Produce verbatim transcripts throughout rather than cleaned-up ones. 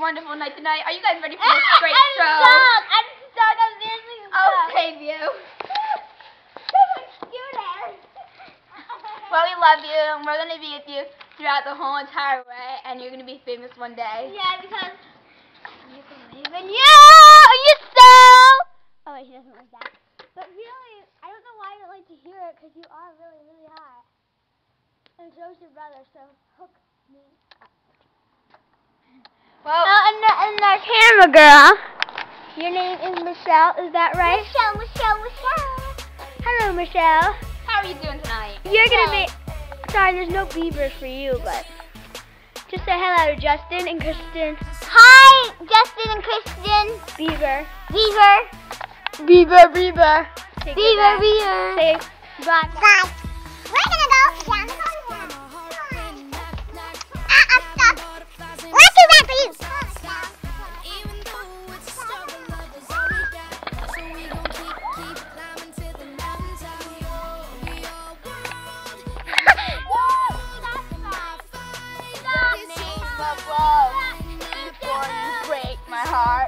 wonderful night tonight. Are you guys ready for this great I'm show? stuck. I'm stuck. I'm seriously stuck. Okay, View. Scooter. Well, we love you, and we're going to be with you throughout the whole entire way, and you're going to be famous one day. Yeah, because you can believe in you. You so. Oh wait, she doesn't like that. But really, I don't know why you like to hear it, because you are really, really hot. And so's your brother, so hook me up. Well, Oh, and, the, and our camera girl. Your name is Michelle, is that right? Michelle, Michelle, Michelle. Hello, Michelle. how are you doing tonight? You're gonna be. Sorry, there's no beavers for you, but just say hello to Justin and Kristen. Hi, Justin and Kristen. Beaver. Beaver. Beaver, Beaver. Say Beaver, Beaver. Say bye. Bye. We're gonna go down the hallway. Ah, I'm stuck. What's too bad for you? Before you break my heart.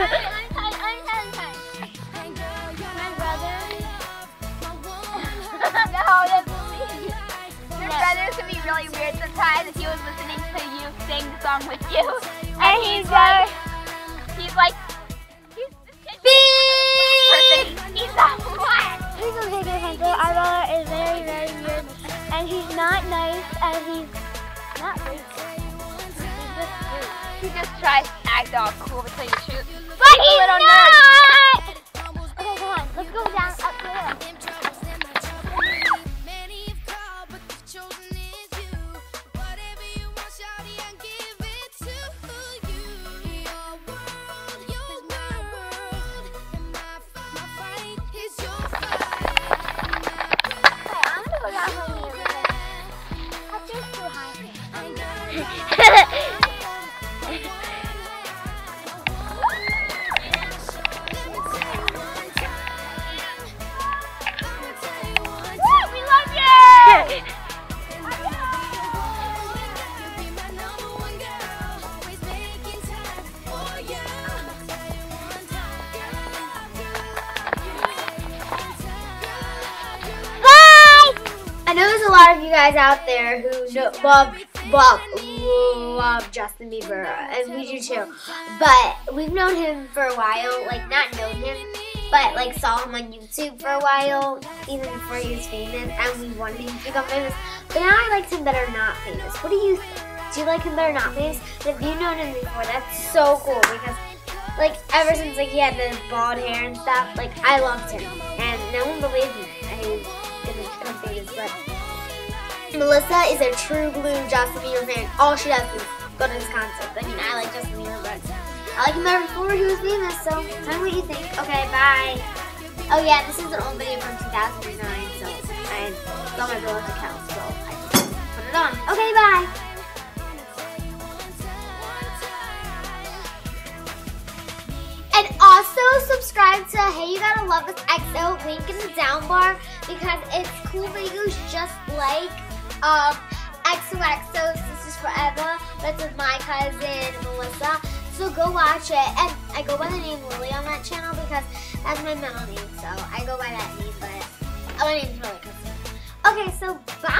No, that's me. Your brother can be really weird sometimes if he was listening to you sing the song with you. And he's like, he's like, he's Beep! He's like, what? Please don't take it offensive. Our brother is very, very weird. And he's not nice, and he's not racist. He's just rude. He just tries to act all cool to tell you the truth. But He's a he's little not! nerd. Okay, come on. Let's go down up the hill. I know there's a lot of you guys out there who know, love, love, love Justin Bieber, and we do too. But we've known him for a while, like not known him, but like saw him on YouTube for a while, even before he was famous, and we wanted him to become famous. But now I like him better not famous. What do you think? Do you like him better not famous? And if you've known him before, that's so cool because, like, ever since like he had the bald hair and stuff, like I loved him, and no one believed me. I didn't become famous, but Melissa is a true blue Justin Bieber fan. All she does is go to his concerts. I mean, I like Justin Bieber, but I like him better before he was famous, so tell me what you think. Okay, bye. Oh yeah, this is an old video from two thousand nine, so I it's on my brother's account, so I just put it on. Okay, bye. And also subscribe to Hey You Gotta Love Us X O, link in the down bar, because it's cool videos just like um, X O X O, Sisters Forever, that's with my cousin Melissa. So go watch it. And I go by the name Lily on that channel because that's my middle name, so I go by that name, but my name's really cousin. Okay, so bye.